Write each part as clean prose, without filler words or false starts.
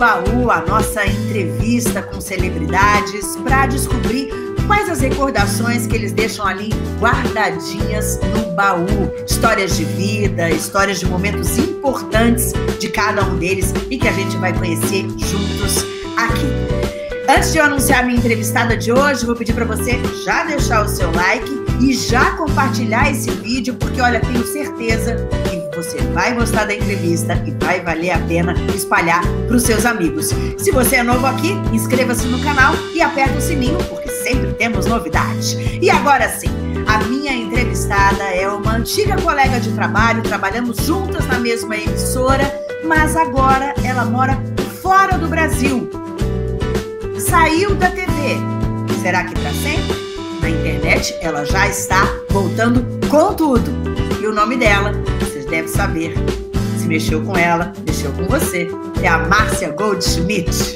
Baú, a nossa entrevista com celebridades para descobrir quais as recordações que eles deixam ali guardadinhas no baú. Histórias de vida, histórias de momentos importantes de cada um deles e que a gente vai conhecer juntos aqui. Antes de eu anunciar a minha entrevistada de hoje, vou pedir para você já deixar o seu like e já compartilhar esse vídeo, porque, olha, tenho certeza que você vai gostar da entrevista e vai valer a pena espalhar para os seus amigos. Se você é novo aqui, inscreva-se no canal e aperta o sininho, porque sempre temos novidades. E agora sim, a minha entrevistada é uma antiga colega de trabalho, trabalhamos juntas na mesma emissora, mas agora ela mora fora do Brasil. Saiu da TV. Será que para sempre? Na internet, ela já está voltando com tudo. E o nome dela, vocês devem saber. Se mexeu com ela, mexeu com você. É a Márcia Goldschmidt.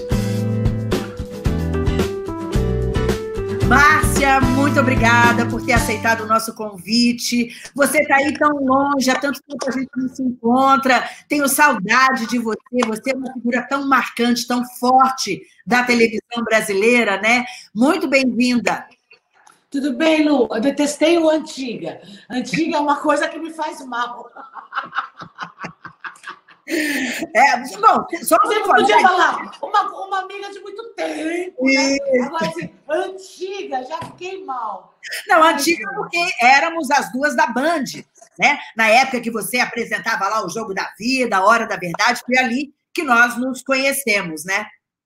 Márcia, muito obrigada por ter aceitado o nosso convite. Você está aí tão longe, há tanto tempo a gente não se encontra. Tenho saudade de você. Você é uma figura tão marcante, tão forte da televisão brasileira, né? Muito bem-vinda. Tudo bem, Lu? Eu detestei o Antiga. Antiga é uma coisa que me faz mal. Bom, só você podia falar uma amiga de muito tempo, né? Agora, assim, Antiga, já fiquei mal. Não, Antiga porque éramos as duas da Band, né? Na época que você apresentava lá o Jogo da Vida, a Hora da Verdade, foi ali que nós nos conhecemos, né?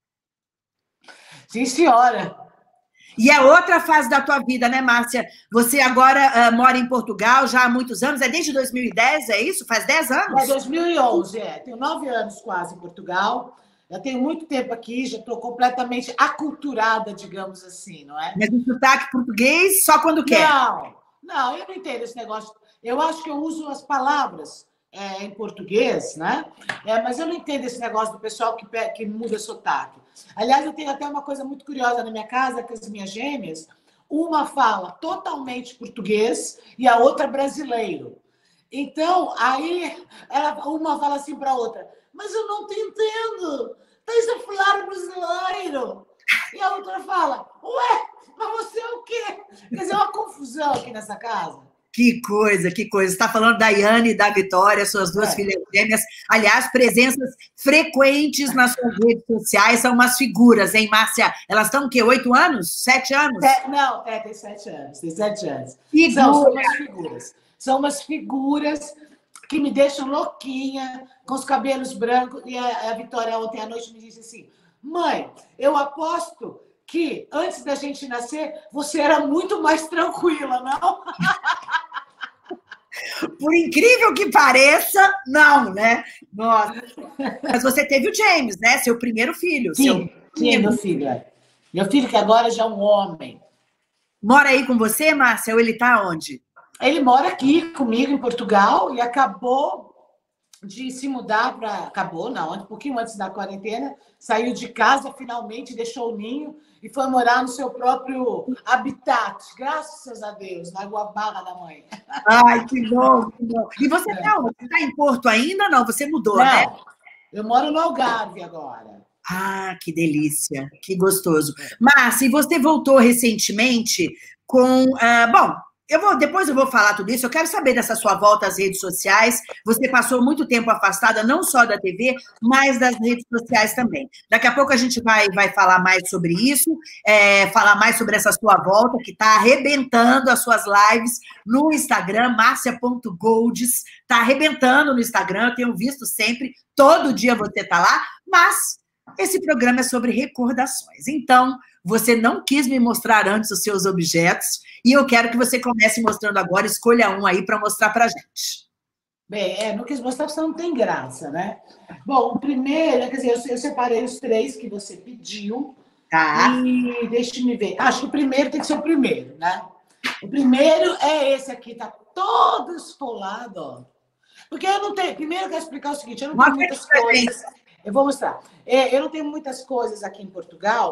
Sim, senhora. E é outra fase da tua vida, né, Márcia? Você agora mora em Portugal já há muitos anos, é desde 2010, é isso? Faz 10 anos? É 2011, Tenho 9 anos quase em Portugal. Já tenho muito tempo aqui, já estou completamente aculturada, digamos assim, não é? Mas o sotaque português só quando quer? Não, eu não entendo esse negócio. Eu acho que eu uso as palavras em português, né? Mas eu não entendo esse negócio do pessoal que muda sotaque. Aliás, eu tenho até uma coisa muito curiosa na minha casa, que as minhas gêmeas, uma fala totalmente português e a outra brasileiro. Então, aí, uma fala assim para a outra, mas eu não te entendo, tens a falar brasileiro. E a outra fala, ué, mas você é o quê? Quer dizer, é uma confusão aqui nessa casa. Que coisa, que coisa. Você está falando da Yane e da Vitória, suas duas filhas gêmeas. Aliás, presenças frequentes nas suas redes sociais, são umas figuras, hein, Márcia? Elas estão o quê? 8 anos? 7 anos? Tem 7 anos. Tem 7 anos. São umas figuras. São umas figuras que me deixam louquinha, com os cabelos brancos. E a Vitória, ontem à noite, me disse assim, mãe, eu aposto que antes da gente nascer, você era muito mais tranquila, não? Por incrível que pareça, não, né? Nossa. Mas você teve o James, né? Seu primeiro filho. Sim, meu filho. Meu filho que agora já é um homem. Mora aí com você, Márcia? Ou ele está onde? Ele mora aqui comigo em Portugal e acabou de se mudar para... Acabou, não, um pouquinho antes da quarentena. Saiu de casa, finalmente, deixou o ninho e foi morar no seu próprio habitat, graças a Deus, na Guabarra da mãe. Ai, que bom, que bom. E você está onde? Você está em Porto ainda? Não, você mudou, não, né? Eu moro no Algarve agora. Ah, que delícia, que gostoso. Márcia, e você voltou recentemente com... bom, depois eu vou falar tudo isso, eu quero saber dessa sua volta às redes sociais. Você passou muito tempo afastada, não só da TV, mas das redes sociais também. Daqui a pouco a gente vai falar mais sobre isso, falar mais sobre essa sua volta, que está arrebentando as suas lives no Instagram, marcia.golds, está arrebentando no Instagram, eu tenho visto sempre, todo dia você está lá, mas esse programa é sobre recordações. Então, você não quis me mostrar antes os seus objetos, e eu quero que você comece mostrando agora, escolha um aí para mostrar para a gente. Bem, não quis mostrar porque não tem graça, né? Bom, o primeiro, quer dizer, eu separei os 3 que você pediu. Tá. E deixa-me ver. Acho que o primeiro tem que ser o primeiro, né? O primeiro é esse aqui, tá todo esfolado, ó. Porque eu não tenho... Primeiro eu quero explicar o seguinte, eu não tenho muitas coisas... Eu vou mostrar. Eu não tenho muitas coisas aqui em Portugal,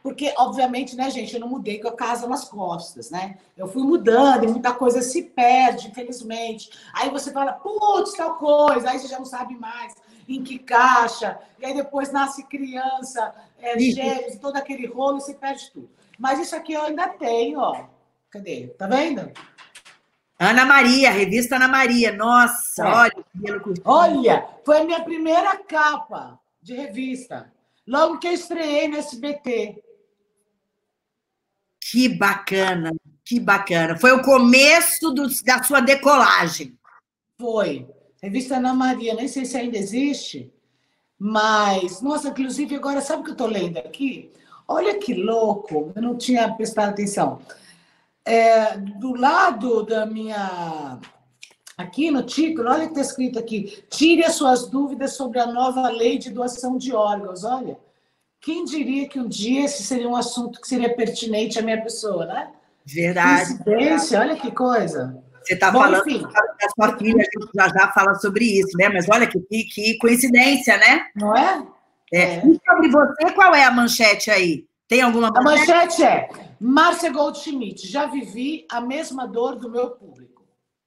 Porque, obviamente, né, gente, eu não mudei com a casa nas costas, né? Eu fui mudando e muita coisa se perde, infelizmente. Aí você fala, putz, tal coisa, aí você já não sabe mais em que caixa, e aí depois nasce criança, gêmeos, todo aquele rolo, e você perde tudo. Mas isso aqui eu ainda tenho, ó. Cadê? Tá vendo? Ana Maria, revista Ana Maria. Nossa, olha. Olha, foi a minha primeira capa de revista. Logo que eu estreiei no SBT. Que bacana, que bacana. Foi o começo da sua decolagem. Foi. Revista Ana Maria, nem sei se ainda existe, mas, nossa, inclusive agora, sabe o que eu estou lendo aqui? Olha que louco, eu não tinha prestado atenção. Do lado da minha... Aqui no título, olha o que está escrito aqui. Tire as suas dúvidas sobre a nova lei de doação de órgãos. Olha, quem diria que um dia esse seria um assunto que seria pertinente à minha pessoa, né? Verdade. Coincidência, olha que coisa. Você está falando da sua filha, a gente já fala sobre isso, né? Mas olha que coincidência, né? Não é? E sobre você, qual é a manchete aí? Tem alguma manchete? A manchete é: Márcia Goldschmidt, já vivi a mesma dor do meu público.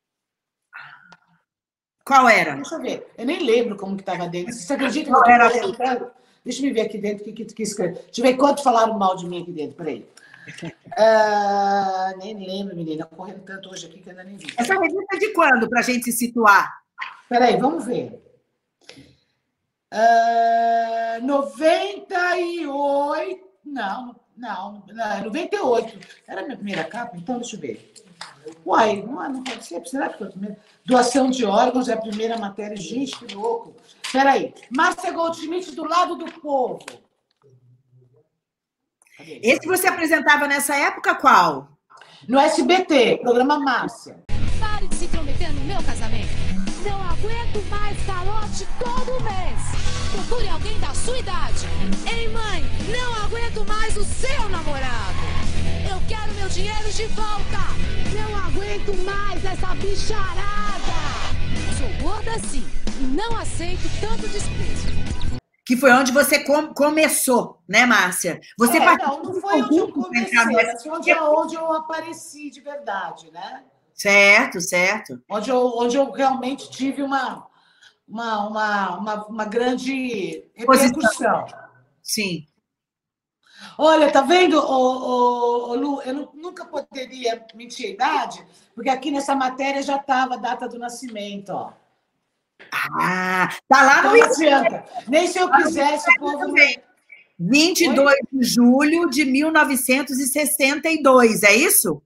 Qual era? Deixa eu ver. Eu nem lembro como que estava dentro. Você acredita que eu era? Deixa eu ver aqui dentro o que escreve. Deixa eu ver quanto falaram mal de mim aqui dentro. Peraí. Nem lembro, menina. Correndo tanto hoje aqui que eu ainda nem vi. Essa revista é de quando, para a gente se situar? Peraí, vamos ver. 98. Não, 98. Era a minha primeira capa, então deixa eu ver. Uai, não pode ser. Será que foi a primeira? Doação de órgãos é a primeira matéria. Gente, que louco. Peraí. Márcia Goldschmidt, do lado do povo. Esse você apresentava nessa época, qual? No SBT, programa Márcia. Pare de se intrometer no meu casamento. Não aguento mais calote todo mês. Procure alguém da sua idade. Ei, mãe, não aguento mais o seu namorado. Eu quero meu dinheiro de volta. Não aguento mais essa bicharada. Sou gorda sim e não aceito tanto desprezo. Que foi onde você começou, né, Márcia? Você não foi onde eu comecei, mas foi onde eu apareci de verdade, né? Certo, certo. Onde eu realmente tive uma grande repercussão. Sim. Olha, tá vendo, Lu? Eu nunca poderia mentir a idade, porque aqui nessa matéria já estava a data do nascimento, ó. Tá lá no... Não adianta. Nem se eu quisesse, o povo... 22 de julho de 1962, é isso?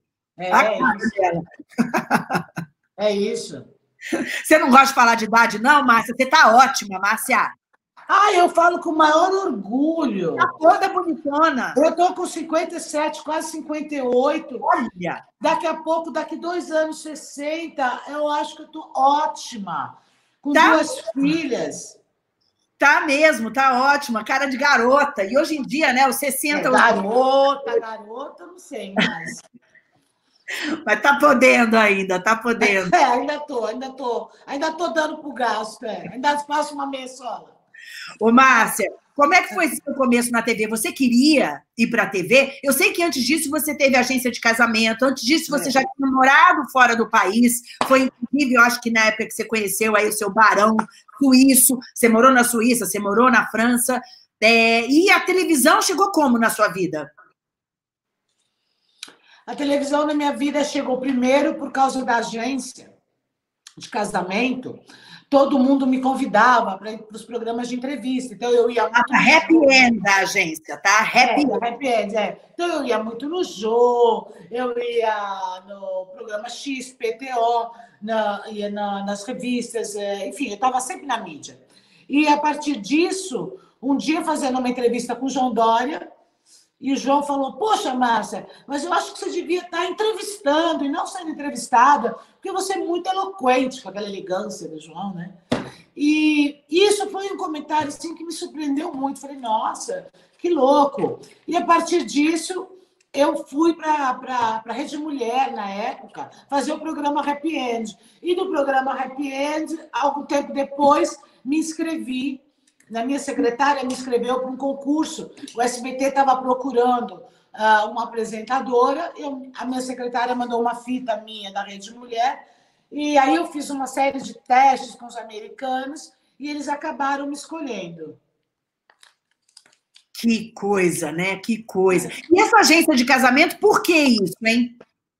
É isso. Você não gosta de falar de idade, não, Márcia? Você tá ótima, Márcia. Eu falo com o maior orgulho. Tá toda bonitona. Eu tô com 57, quase 58. Olha. Daqui a pouco, daqui 2 anos, 60, eu acho que eu tô ótima. Com 2 filhas. Tá mesmo, tá ótima. Cara de garota. E hoje em dia, né, os 60... Garota, não sei mais. Mas tá podendo ainda, tá podendo. Ainda tô dando pro gasto, ainda faço uma mensola. Ô, Márcia, como é que foi esse seu começo na TV? Você queria ir para a TV? Eu sei que antes disso você teve agência de casamento, antes disso você já tinha morado fora do país, foi incrível, eu acho que na época que você conheceu aí o seu barão suíço, você morou na Suíça, você morou na França, e a televisão chegou como na sua vida? A televisão na minha vida chegou primeiro por causa da agência de casamento. Todo mundo me convidava para ir para os programas de entrevista. Então, eu ia muito... Happy End da agência, tá? Happy End, Então, eu ia muito no Jô, eu ia no programa X, PTO, ia nas revistas, enfim, eu estava sempre na mídia. E, a partir disso, um dia, fazendo uma entrevista com o João Dória, e o João falou, poxa, Márcia, mas eu acho que você devia estar entrevistando e não sendo entrevistada, porque você é muito eloquente, com aquela elegância do João, né? E isso foi um comentário assim, que me surpreendeu muito. Falei, nossa, que louco. E a partir disso, eu fui para a Rede Mulher, na época, fazer o programa Happy End. E do programa Happy End, algum tempo depois, me inscrevi na minha secretária me inscreveu para um concurso. O SBT estava procurando uma apresentadora, a minha secretária mandou uma fita minha da Rede Mulher, e aí eu fiz uma série de testes com os americanos e eles acabaram me escolhendo. Que coisa, né? Que coisa. E essa agência de casamento, por que isso, hein?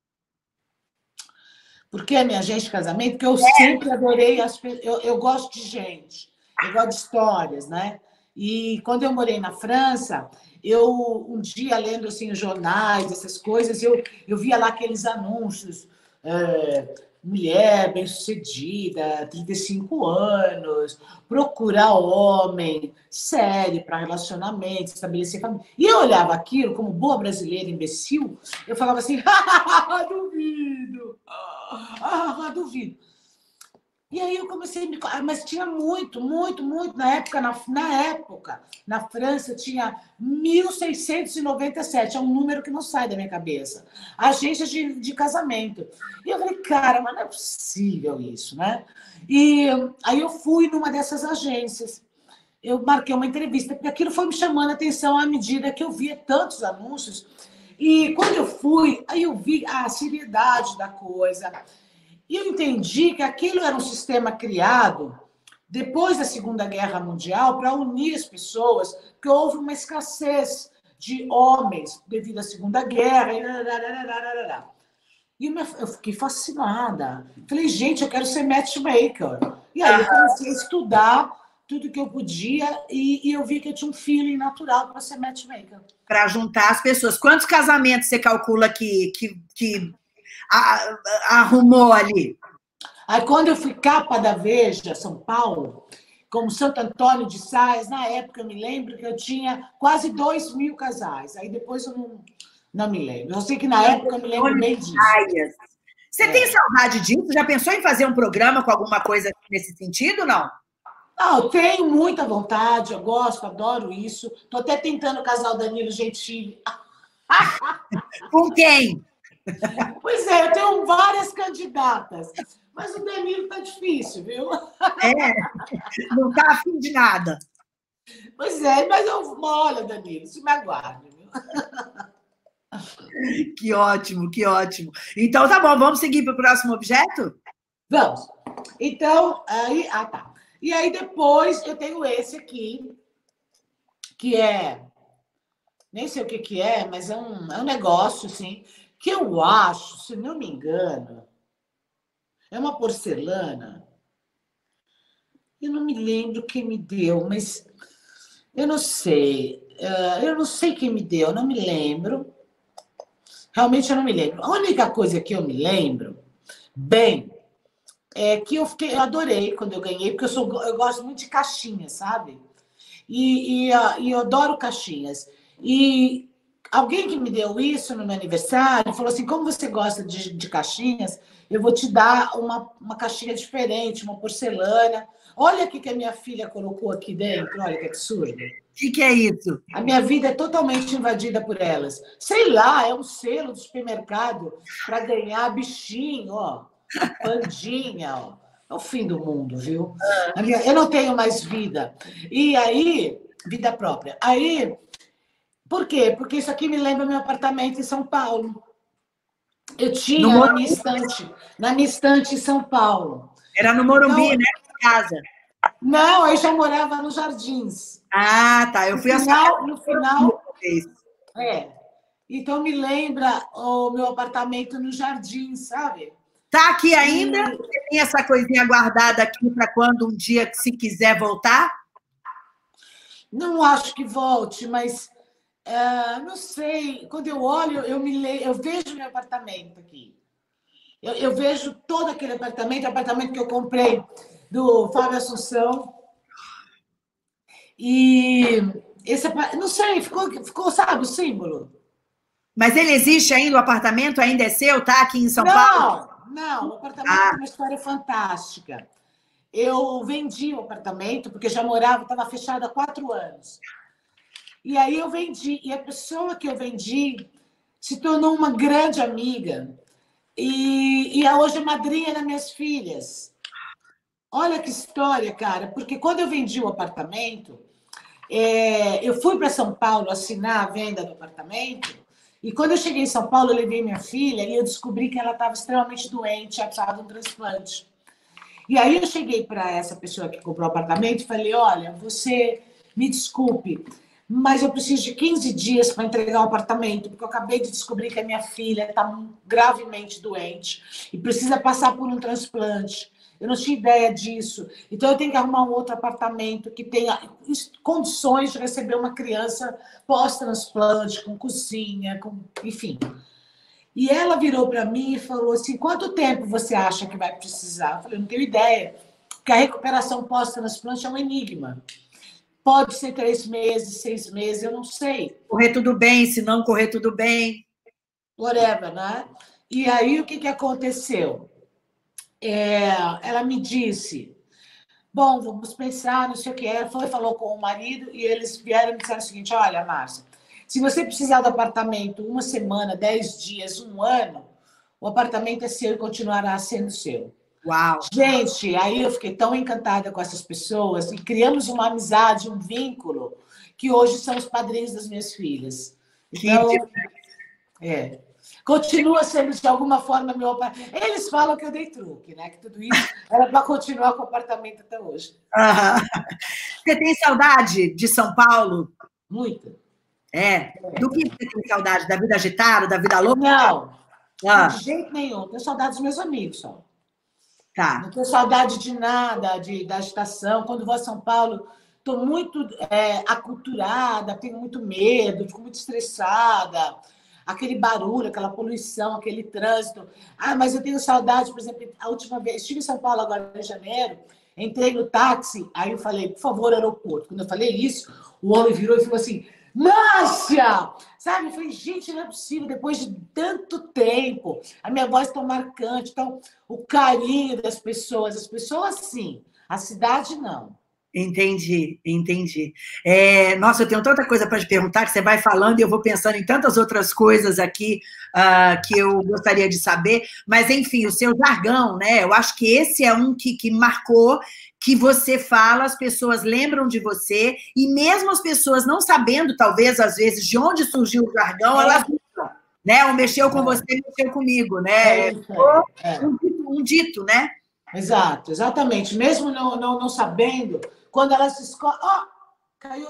Por que a minha agência de casamento? Porque eu sempre adorei eu gosto de gente, eu gosto de histórias, né? E quando eu morei na França, um dia lendo assim, os jornais, essas coisas, eu via lá aqueles anúncios, mulher bem-sucedida, 35 anos, procura homem, série para relacionamento, estabelecer família. E eu olhava aquilo como boa brasileira imbecil, eu falava assim, duvido, duvido. E aí eu comecei a me... Mas tinha muito, na época, na França, tinha 1.697, é um número que não sai da minha cabeça. Agências de casamento. E eu falei, cara, mas não é possível isso, né? E aí eu fui numa dessas agências. Eu marquei uma entrevista, porque aquilo foi me chamando a atenção à medida que eu via tantos anúncios. E quando eu fui, aí eu vi a seriedade da coisa. E eu entendi que aquilo era um sistema criado depois da Segunda Guerra Mundial para unir as pessoas, porque houve uma escassez de homens devido à Segunda Guerra. E eu fiquei fascinada. Falei, gente, eu quero ser matchmaker. E aí eu comecei a estudar tudo que eu podia e eu vi que eu tinha um feeling natural para ser matchmaker. Para juntar as pessoas. Quantos casamentos você calcula que arrumou ali? Aí, quando eu fui capa da Veja, São Paulo, como Santo Antônio de Sais, na época eu me lembro que eu tinha quase 2.000 casais. Aí depois eu não me lembro. Eu sei que na época eu me lembro bem disso. Você tem saudade disso? Já pensou em fazer um programa com alguma coisa nesse sentido, não? Não, eu tenho muita vontade, eu gosto, adoro isso. Estou até tentando casar o Danilo Gentili. Com quem? Pois é, eu tenho várias candidatas, mas o Danilo tá difícil, viu? Não tá afim de nada. Pois é, mas olha, Danilo, se me aguarde, viu? Que ótimo, que ótimo. Então, tá bom, vamos seguir para o próximo objeto? Vamos. Então, aí... tá. E aí, depois, eu tenho esse aqui, que nem sei o que é, mas é um negócio, assim, que eu acho, se não me engano, é uma porcelana. Eu não me lembro quem me deu, mas eu não sei. Eu não sei quem me deu, não me lembro. Realmente eu não me lembro. A única coisa que eu me lembro bem é que eu adorei quando eu ganhei, porque eu gosto muito de caixinhas, sabe? E eu adoro caixinhas. E alguém que me deu isso no meu aniversário falou assim, como você gosta de caixinhas, eu vou te dar uma caixinha diferente, uma porcelana. Olha o que a minha filha colocou aqui dentro, olha que absurdo. O que é isso? A minha vida é totalmente invadida por elas. Sei lá, é um selo do supermercado para ganhar bichinho, ó, pandinha, ó. É o fim do mundo, viu? Eu não tenho mais vida. E aí, vida própria. Aí, por quê? Porque isso aqui me lembra meu apartamento em São Paulo. Eu tinha na minha estante em São Paulo. Era no Morumbi, então, né? Casa. Não, eu já morava nos Jardins. Ah, tá. Eu fui no final. Então me lembra o meu apartamento no Jardim, sabe? Tá aqui ainda? Você tem essa coisinha guardada aqui para quando um dia, se quiser voltar? Não acho que volte, mas não sei. Quando eu olho, eu vejo meu apartamento aqui. Eu vejo todo aquele apartamento que eu comprei do Fábio Assunção. E esse, não sei, ficou, sabe, o símbolo. Mas ele existe ainda, o apartamento ainda é seu, tá aqui em São Paulo? Não, o apartamento é uma história fantástica. Eu vendi o apartamento, porque já morava, estava fechado há 4 anos. E aí eu vendi, e a pessoa que eu vendi se tornou uma grande amiga. E hoje é madrinha das minhas filhas. Olha que história, cara, porque quando eu vendi o apartamento, eu fui para São Paulo assinar a venda do apartamento, e quando eu cheguei em São Paulo, eu levei minha filha e eu descobri que ela estava extremamente doente, tinha precisado de um transplante. E aí eu cheguei para essa pessoa que comprou o apartamento e falei, olha, você me desculpe, mas eu preciso de 15 dias para entregar o apartamento, porque eu acabei de descobrir que a minha filha está gravemente doente e precisa passar por um transplante. Eu não tinha ideia disso. Então, eu tenho que arrumar um outro apartamento que tenha condições de receber uma criança pós-transplante, com cozinha, enfim. E ela virou para mim e falou assim, quanto tempo você acha que vai precisar? Eu falei, não tenho ideia, porque a recuperação pós-transplante é um enigma. Pode ser 3 meses, 6 meses, eu não sei. Correr tudo bem, se não correr tudo bem. Whatever, né? E aí, o que aconteceu? Ela me disse, bom, vamos pensar, não sei o que. Ela falou com o marido e eles vieram e me disseram o seguinte, olha, Márcia, se você precisar do apartamento 1 semana, 10 dias, 1 ano, o apartamento é seu e continuará sendo seu. Uau! Gente, aí eu fiquei tão encantada com essas pessoas e criamos uma amizade, um vínculo, que hoje são os padrinhos das minhas filhas. Então, continua sendo, de alguma forma, meu pai. Eles falam que eu dei truque, né? Que tudo isso era para continuar com o apartamento até hoje. Você tem saudade de São Paulo? Muita. Do que você tem saudade? Da vida agitada, da vida louca? Não, de jeito nenhum. Tenho saudade dos meus amigos só. Tá. Não tenho saudade de nada, da agitação. Quando vou a São Paulo, estou muito aculturada, tenho muito medo, fico muito estressada. Aquele barulho, aquela poluição, aquele trânsito. Mas eu tenho saudade, por exemplo, a última vez, estive em São Paulo agora em janeiro, entrei no táxi, aí eu falei, por favor, aeroporto. Quando eu falei isso, o homem virou e falou assim, Márcia! Sabe? Eu falei, gente, não é possível, depois de tanto tempo, a minha voz tão marcante, então, o carinho das pessoas, as pessoas sim, a cidade não. Entendi. Nossa, eu tenho tanta coisa para te perguntar que você vai falando e eu vou pensando em tantas outras coisas aqui que eu gostaria de saber, mas, enfim, o seu jargão, né? Eu acho que esse é um que marcou, que você fala, as pessoas lembram de você, e mesmo as pessoas não sabendo, talvez, às vezes, de onde surgiu o jargão, elas lembram, né? O mexeu com você, mexeu comigo, né? Um dito, né? Exato, exatamente. Mesmo não sabendo, quando elas descobrem... Caiu.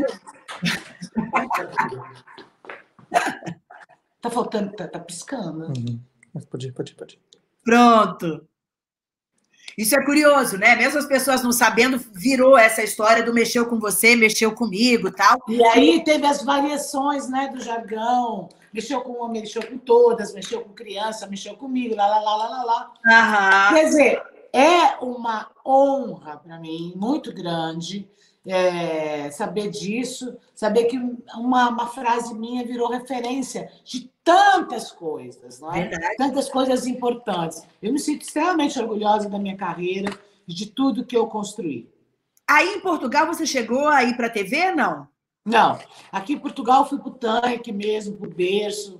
Tá faltando, tá piscando. Mas pode ir. Pronto. Isso é curioso, né? Mesmo as pessoas não sabendo, virou essa história do mexeu com você, mexeu comigo e tal. E aí teve as variações, né, do jargão. Mexeu com homem, mexeu com todas, mexeu com criança, mexeu comigo, lá. Quer dizer, é uma honra para mim, muito grande, saber disso, saber que uma frase minha virou referência de tantas coisas, não é? Verdade. Tantas coisas importantes. Eu me sinto extremamente orgulhosa da minha carreira e de tudo que eu construí. Aí em Portugal você chegou a ir para a TV, não? Não. Aqui em Portugal eu fui para o tanque mesmo, para o berço.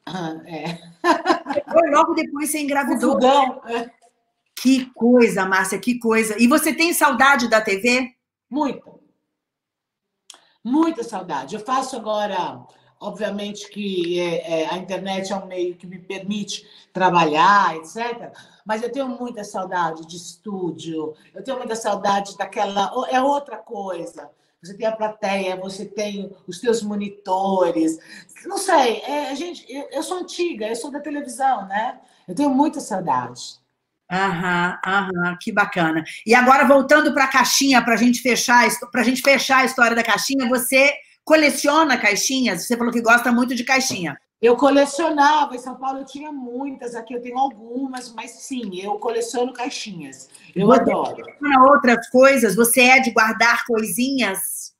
Logo depois você engravidou. Que coisa, Márcia, que coisa. E você tem saudade da TV? Muita saudade. Eu faço agora, obviamente que a internet é um meio que me permite trabalhar, etc. Mas eu tenho muita saudade de estúdio, eu tenho muita saudade daquela... É outra coisa. Você tem a plateia, você tem os teus monitores. Não sei, gente, eu sou antiga, eu sou da televisão, né? Eu tenho muita saudade. Que bacana. E agora, voltando para a caixinha, para a gente fechar a história da caixinha, você coleciona caixinhas? Você falou que gosta muito de caixinha. Eu colecionava, em São Paulo eu tinha muitas, aqui eu tenho algumas, mas sim, eu coleciono caixinhas. Eu adoro. Coleciona outras coisas? Você é de guardar coisinhas?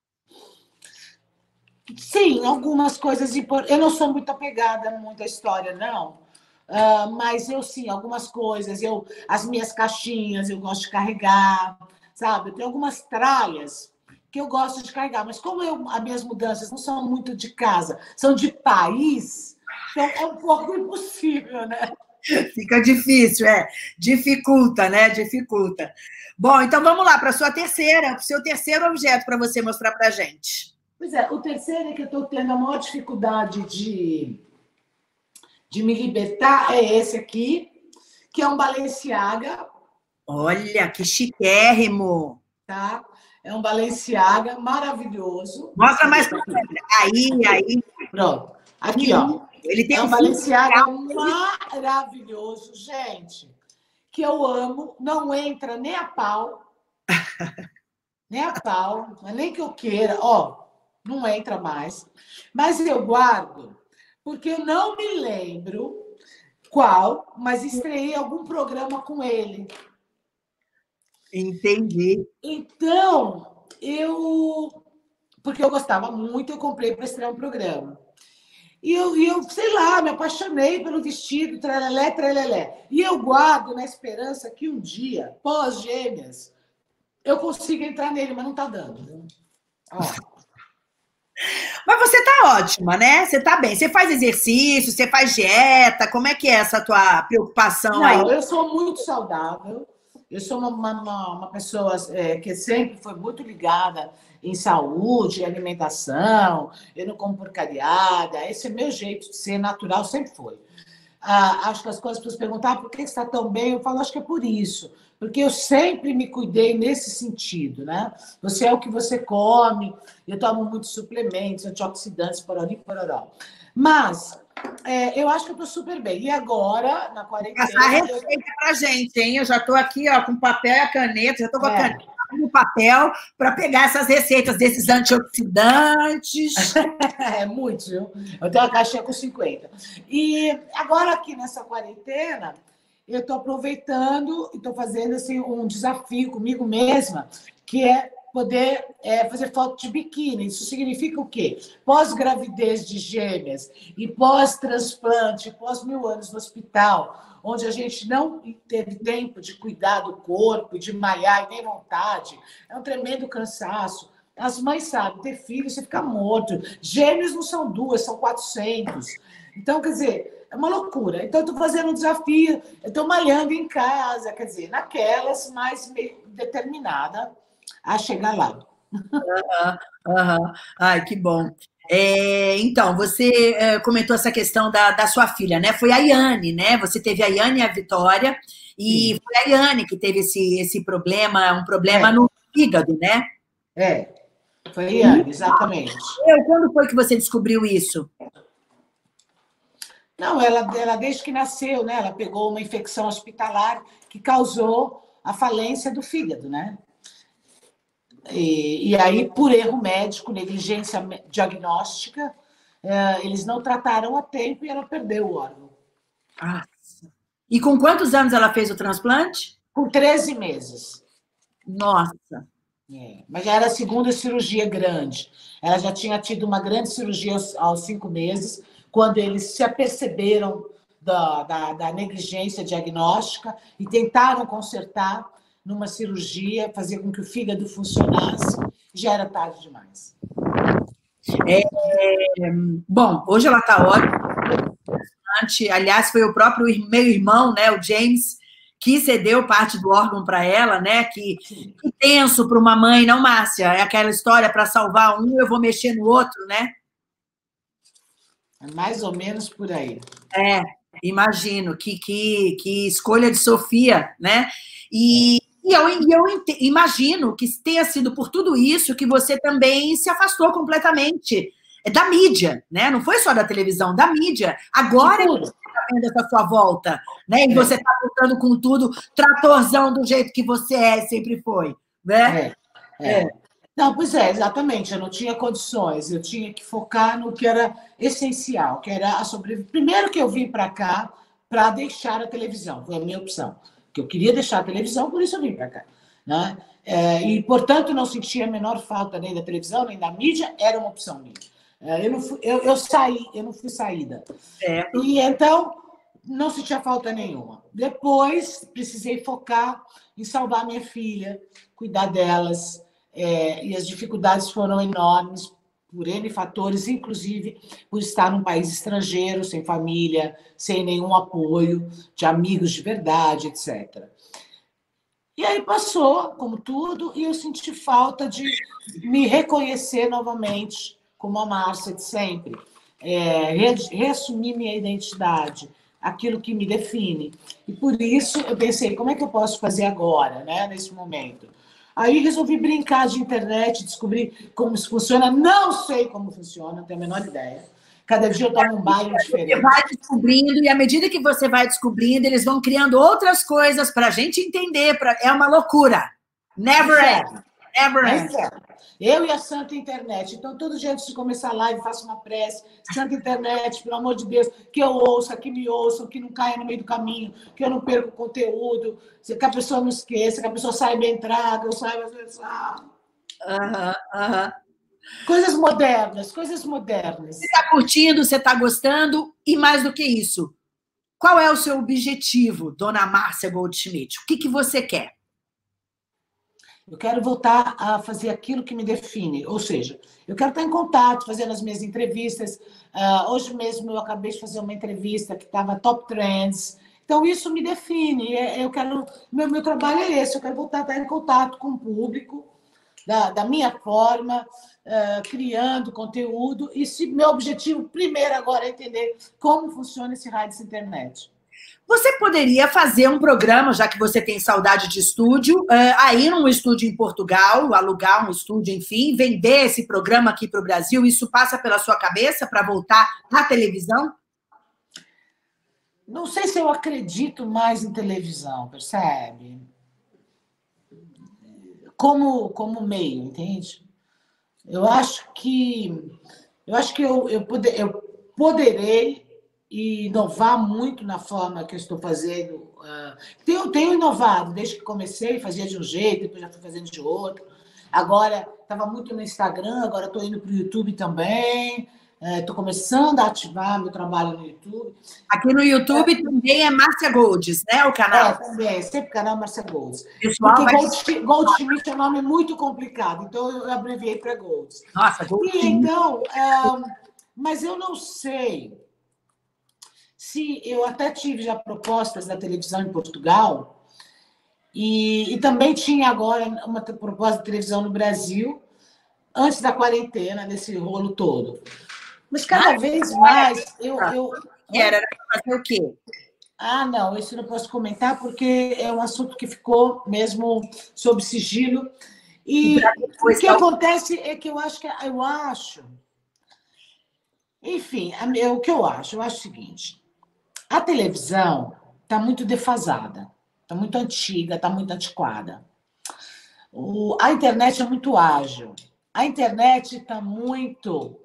Sim, algumas coisas importantes. Eu não sou muito apegada à história, não. Mas eu, sim, algumas coisas. As minhas caixinhas eu gosto de carregar, sabe? Eu tenho algumas tralhas que eu gosto de carregar, mas como as minhas mudanças não são muito de casa, são de país, então é um pouco impossível, né? Fica difícil, dificulta, né? Dificulta. Bom, então vamos lá para o seu terceiro objeto para você mostrar para a gente. Pois é, o terceiro é que eu estou tendo a maior dificuldade de me libertar, é esse aqui, que é um Balenciaga. Olha, que chiquérrimo! Tá? É um Balenciaga maravilhoso. Mostra mais para você. Aí. Pronto. Aqui, ó. Ele tem um Balenciaga maravilhoso, gente, que eu amo. Não entra nem a pau. Nem a pau. Não é nem que eu queira. Ó, não entra mais. Mas eu guardo, porque eu não me lembro qual, mas estreiei algum programa com ele. Entendi. Então, porque eu gostava muito, eu comprei para estrear um programa. E eu, sei lá, me apaixonei pelo vestido, trelelé, trelelé. E eu guardo na esperança que um dia, pós-Gêmeas, eu consiga entrar nele, mas não está dando. Ó. Mas você está ótima, né? Você está bem. Você faz exercício, você faz dieta. Como é que é essa tua preocupação aí? Não, eu sou muito saudável. Eu sou uma pessoa que sempre foi muito ligada em saúde, alimentação. Eu não como porcariada. Esse é meu jeito de ser natural, sempre foi. Acho que as pessoas perguntam por que você está tão bem? Eu falo, acho que é por isso. Porque eu sempre me cuidei nesse sentido, né? Você é o que você come. Eu tomo muitos suplementos, antioxidantes, pororó, pororó. Mas eu acho que eu estou super bem. E agora, na quarentena... Passar a receita pra gente, hein? Eu já estou aqui com papel e a caneta, já estou com a caneta no papel para pegar essas receitas desses antioxidantes. Muito, viu? Eu tenho uma caixinha com 50. E agora, aqui nessa quarentena, eu estou aproveitando e estou fazendo assim, um desafio comigo mesma, que é poder fazer foto de biquíni. Isso significa o quê? Pós-gravidez de gêmeas e pós-transplante, pós 1000 anos no hospital, onde a gente não teve tempo de cuidar do corpo, de malhar e nem vontade. É um tremendo cansaço. As mães sabem, ter filho, você fica morto. Gêmeos não são 2, são 400. Então, quer dizer, é uma loucura. Então, eu estou fazendo um desafio, eu estou malhando em casa, quer dizer, naquelas, mas meio determinada a chegar lá. Ai, que bom. Então, você comentou essa questão da sua filha, né? Foi a Yane, né? Você teve a Yane e a Vitória, e foi a Yane que teve esse problema, um problema no fígado, né? Foi a Yane, exatamente. Quando foi que você descobriu isso? Não, ela desde que nasceu, né? Ela pegou uma infecção hospitalar que causou a falência do fígado, né? E aí, por erro médico, negligência diagnóstica, eles não trataram a tempo e ela perdeu o órgão. Nossa. E com quantos anos ela fez o transplante? Com 13 meses. Nossa. Mas já era a segunda cirurgia grande. Ela já tinha tido uma grande cirurgia aos 5 meses, quando eles se aperceberam da negligência diagnóstica e tentaram consertar numa cirurgia, fazer com que o fígado funcionasse, já era tarde demais. Bom, hoje ela está ótima. Aliás, foi o próprio meu irmão, né, o James, que cedeu parte do órgão para ela, né? Que tenso para uma mãe, não, Márcia? É aquela história, para salvar um, eu vou mexer no outro, né? É mais ou menos por aí. Imagino. Que escolha de Sofia, né? E eu imagino que tenha sido por tudo isso que você também se afastou completamente da mídia, né? Não foi só da televisão, da mídia. Agora você está vendo essa sua volta, né? E você está voltando com tudo, tratorzão do jeito que você sempre foi, né? Não, pois exatamente. Eu não tinha condições. Eu tinha que focar no que era essencial, que era a sobrevivência. Primeiro que eu vim para cá para deixar a televisão, foi a minha opção. Que eu queria deixar a televisão, por isso eu vim para cá, né? E, portanto, não sentia a menor falta nem da televisão, nem da mídia, era uma opção minha. Eu saí, eu não fui saída. E, então, não sentia falta nenhuma. Depois, precisei focar em salvar minha filha, cuidar delas, e as dificuldades foram enormes, por N fatores, inclusive por estar num país estrangeiro, sem família, sem nenhum apoio de amigos de verdade, etc. E aí passou, como tudo, e eu senti falta de me reconhecer novamente como a Márcia de sempre, reassumir minha identidade, aquilo que me define. E por isso eu pensei, como é que eu posso fazer agora, né, nesse momento? Aí resolvi brincar de internet, descobrir como isso funciona. Não sei como funciona, não tenho a menor ideia. Cada dia eu tomo um banho diferente. Você vai descobrindo, e à medida que você vai descobrindo, eles vão criando outras coisas para a gente entender. É uma loucura. Never end. Never end. Eu e a Santa Internet. Então, todo dia antes de começar a live, faço uma prece. Santa Internet, pelo amor de Deus, que eu ouça, que me ouçam, que não caia no meio do caminho, que eu não perca o conteúdo, que a pessoa não esqueça, que a pessoa saiba entrar, que eu saiba acessar. Coisas modernas, coisas modernas. Você está curtindo, você está gostando, e mais do que isso, qual é o seu objetivo, dona Márcia Goldschmidt? O que você quer? Eu quero voltar a fazer aquilo que me define, ou seja, eu quero estar em contato, fazendo as minhas entrevistas. Hoje mesmo eu acabei de fazer uma entrevista que estava Top Trends. Então, isso me define. Eu quero, meu trabalho é esse, eu quero voltar a estar em contato com o público, da minha forma, criando conteúdo. E meu objetivo primeiro agora é entender como funciona esse raio dessa internet. Você poderia fazer um programa, já que você tem saudade de estúdio, aí num estúdio em Portugal, alugar um estúdio, enfim, vender esse programa aqui para o Brasil? Isso passa pela sua cabeça para voltar à televisão? Não sei se eu acredito mais em televisão, percebe? Como meio, entende? Eu acho que eu poderei inovar muito na forma que eu estou fazendo. Tenho inovado, desde que comecei, fazia de um jeito, depois já fui fazendo de outro. Agora, estava muito no Instagram, agora estou indo para o YouTube também. Estou começando a ativar meu trabalho no YouTube. Aqui no YouTube também é Márcia Golds, né? O canal? Também, sempre canal Márcia Golds. Pessoal, porque Goldschmidt é um nome muito complicado, então eu abreviei para Golds. Nossa, Goldschmidt. Então, mas eu não sei se eu até tive já propostas da televisão em Portugal e também tinha agora uma proposta de televisão no Brasil antes da quarentena, desse rolo todo. Mas cada vez mais Era para fazer o quê? Não, isso eu não posso comentar porque é um assunto que ficou mesmo sob sigilo. E o que acontece é que eu acho. Enfim, o que eu acho o seguinte: a televisão está muito defasada, está muito antiga, está muito antiquada. A internet é muito ágil. A internet está muito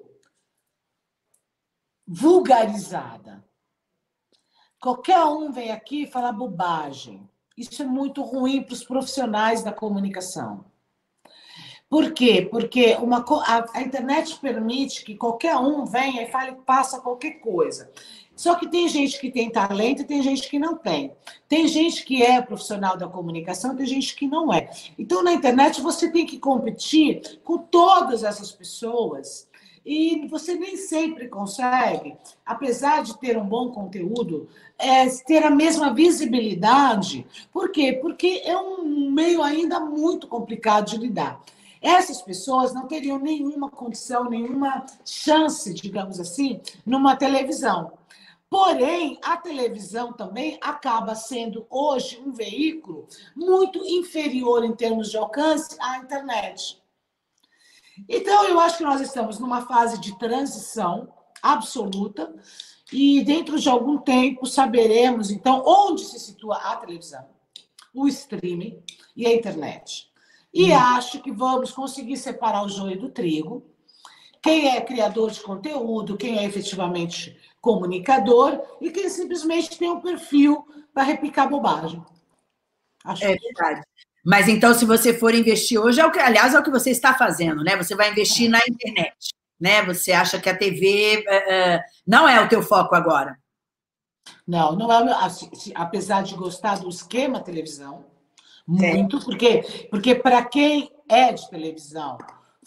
vulgarizada. Qualquer um vem aqui e fala bobagem. Isso é muito ruim para os profissionais da comunicação. Por quê? Porque a internet permite que qualquer um venha e fale, passa qualquer coisa. Só que tem gente que tem talento e tem gente que não tem. Tem gente que é profissional da comunicação, tem gente que não é. Então, na internet, você tem que competir com todas essas pessoas e você nem sempre consegue, apesar de ter um bom conteúdo, ter a mesma visibilidade. Por quê? Porque é um meio ainda muito complicado de lidar. Essas pessoas não teriam nenhuma condição, nenhuma chance, digamos assim, numa televisão. Porém, a televisão também acaba sendo, hoje, um veículo muito inferior em termos de alcance à internet. Então, eu acho que nós estamos numa fase de transição absoluta e, dentro de algum tempo, saberemos, então, onde se situa a televisão, o streaming e a internet. E acho que vamos conseguir separar o joio do trigo. Quem é criador de conteúdo, quem é efetivamente comunicador e quem simplesmente tem um perfil para replicar bobagem. Acho verdade. Mas então, se você for investir hoje, aliás, é o que você está fazendo, né? Você vai investir na internet, né? Você acha que a TV não é o teu foco agora? Não é. Apesar de gostar do esquema televisão, muito, porque para quem é de televisão,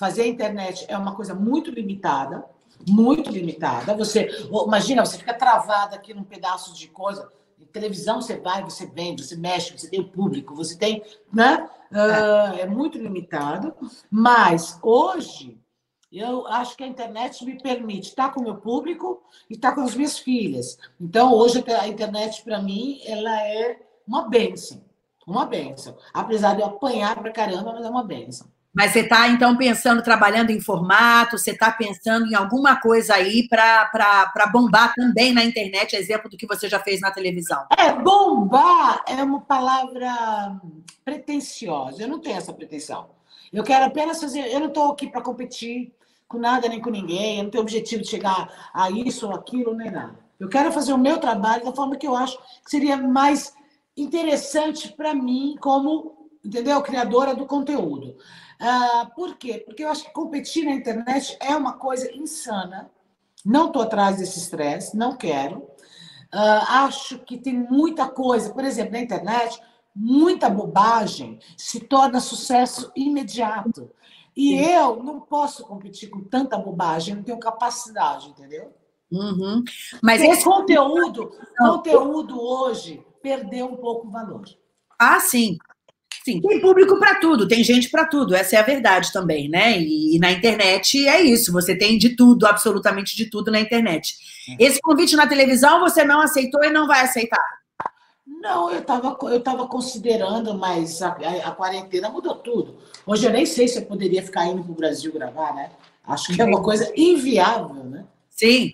fazer a internet é uma coisa muito limitada, muito limitada. Você, imagina, você fica travada aqui num pedaço de coisa. Em televisão você vai, você vem, você mexe, você tem o público, você tem, né? É muito limitado. Mas hoje eu acho que a internet me permite estar com o meu público e estar com as minhas filhas. Então hoje a internet para mim ela é uma bênção, uma bênção. Apesar de eu apanhar pra caramba, mas é uma bênção. Mas você está, então, pensando, trabalhando em formato, você está pensando em alguma coisa aí para bombar também na internet, exemplo do que você já fez na televisão. Bombar é uma palavra pretensiosa. Eu não tenho essa pretensão. Eu quero apenas fazer... Eu não estou aqui para competir com nada nem com ninguém. Eu não tenho objetivo de chegar a isso ou aquilo, nem nada. Eu quero fazer o meu trabalho da forma que eu acho que seria mais interessante para mim como, entendeu? Criadora do conteúdo. Por quê? Porque eu acho que competir na internet é uma coisa insana. Não estou atrás desse estresse, não quero. Acho que tem muita coisa, por exemplo, na internet, muita bobagem se torna sucesso imediato. E eu não posso competir com tanta bobagem, não tenho capacidade, entendeu? Uhum. Mas esse conteúdo hoje perdeu um pouco o valor. Sim. Sim, tem público para tudo, tem gente para tudo, essa é a verdade também, né? E na internet é isso, você tem de tudo, absolutamente de tudo na internet. Esse convite na televisão você não aceitou e não vai aceitar? Não, eu tava considerando, mas a quarentena mudou tudo. Hoje eu nem sei se eu poderia ficar indo para o Brasil gravar, né? Acho que é uma coisa inviável, né? Sim.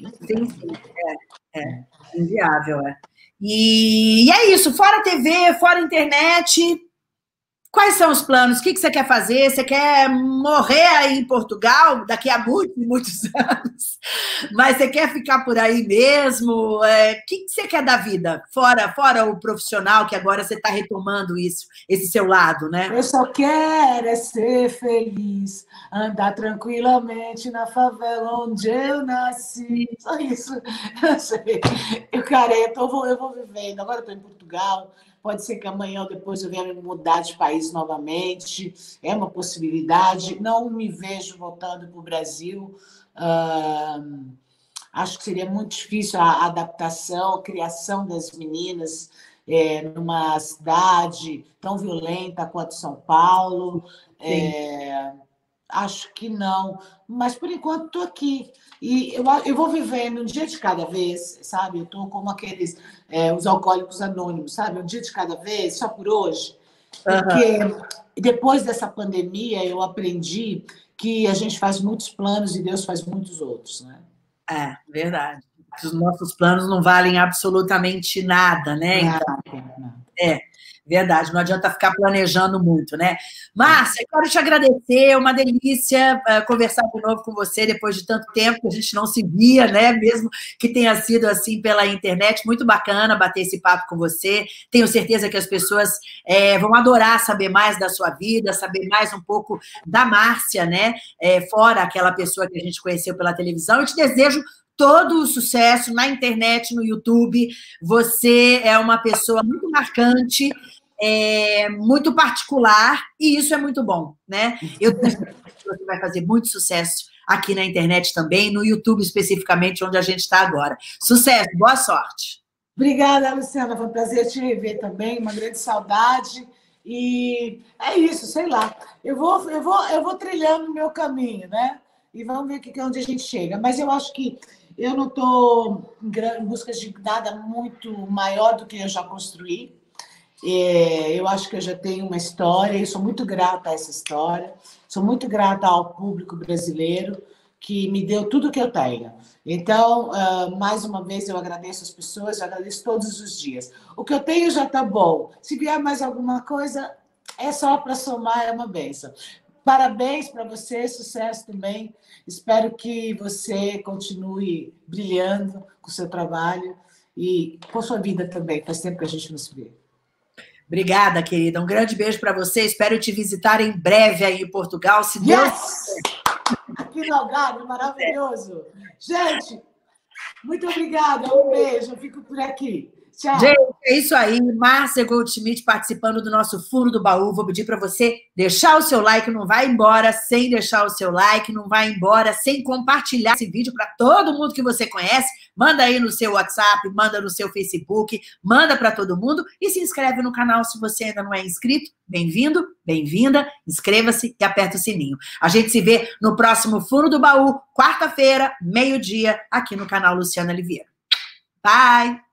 Inviável, E é isso, fora TV, fora internet... Quais são os planos? O que você quer fazer? Você quer morrer aí em Portugal daqui a muitos anos? Mas você quer ficar por aí mesmo? O que você quer da vida? Fora o profissional, que agora você está retomando isso, esse seu lado, né? Eu só quero ser feliz, andar tranquilamente na favela onde eu nasci. Só isso. Eu sei. Eu vou vivendo. Agora eu estou em Portugal. Pode ser que amanhã ou depois eu venha me mudar de país novamente. É uma possibilidade. Não me vejo voltando para o Brasil. Acho que seria muito difícil a adaptação, a criação das meninas numa cidade tão violenta quanto São Paulo. Acho que não. Mas, por enquanto, estou aqui. E eu vou vivendo um dia de cada vez, sabe? Eu estou como aqueles, os alcoólicos anônimos, sabe? Um dia de cada vez, só por hoje. Porque depois dessa pandemia, eu aprendi que a gente faz muitos planos e Deus faz muitos outros, né? Verdade. Os nossos planos não valem absolutamente nada, né? Verdade, não adianta ficar planejando muito, né? Márcia, quero te agradecer, é uma delícia conversar de novo com você depois de tanto tempo que a gente não se via, né? Mesmo que tenha sido assim pela internet, muito bacana bater esse papo com você. Tenho certeza que as pessoas vão adorar saber mais da sua vida, saber mais um pouco da Márcia, né? Fora aquela pessoa que a gente conheceu pela televisão. Eu te desejo todo o sucesso na internet, no YouTube. Você é uma pessoa muito marcante, muito particular, e isso é muito bom, né? Eu tenho certeza que você vai fazer muito sucesso aqui na internet também, no YouTube especificamente, onde a gente está agora. Sucesso, boa sorte. Obrigada, Luciana, foi um prazer te rever também, uma grande saudade. E é isso, sei lá. Eu vou trilhando o meu caminho, né? E vamos ver onde a gente chega. Mas eu acho que eu não estou em busca de nada muito maior do que eu já construí. Eu acho que eu já tenho uma história e sou muito grata a essa história. Sou muito grata ao público brasileiro que me deu tudo que eu tenho. Então, mais uma vez, eu agradeço as pessoas, eu agradeço todos os dias. O que eu tenho já está bom. Se vier mais alguma coisa, é só para somar, é uma bênção. Parabéns para você, sucesso também. Espero que você continue brilhando com o seu trabalho e com a sua vida também. Faz tempo que a gente não se vê. Obrigada, querida. Um grande beijo para você. Espero te visitar em breve aí em Portugal, se Deus quiser. Aqui no Algarve, maravilhoso. Gente, muito obrigada. Um beijo. Eu fico por aqui. Tchau. Gente, é isso aí. Márcia Goldschmidt participando do nosso Fundo do Baú. Vou pedir para você deixar o seu like, não vai embora sem deixar o seu like, não vai embora sem compartilhar esse vídeo para todo mundo que você conhece. Manda aí no seu WhatsApp, manda no seu Facebook, manda para todo mundo e se inscreve no canal se você ainda não é inscrito. Bem-vindo, bem-vinda, inscreva-se e aperta o sininho. A gente se vê no próximo Fundo do Baú, quarta-feira, meio-dia, aqui no canal Luciana Liviero. Bye!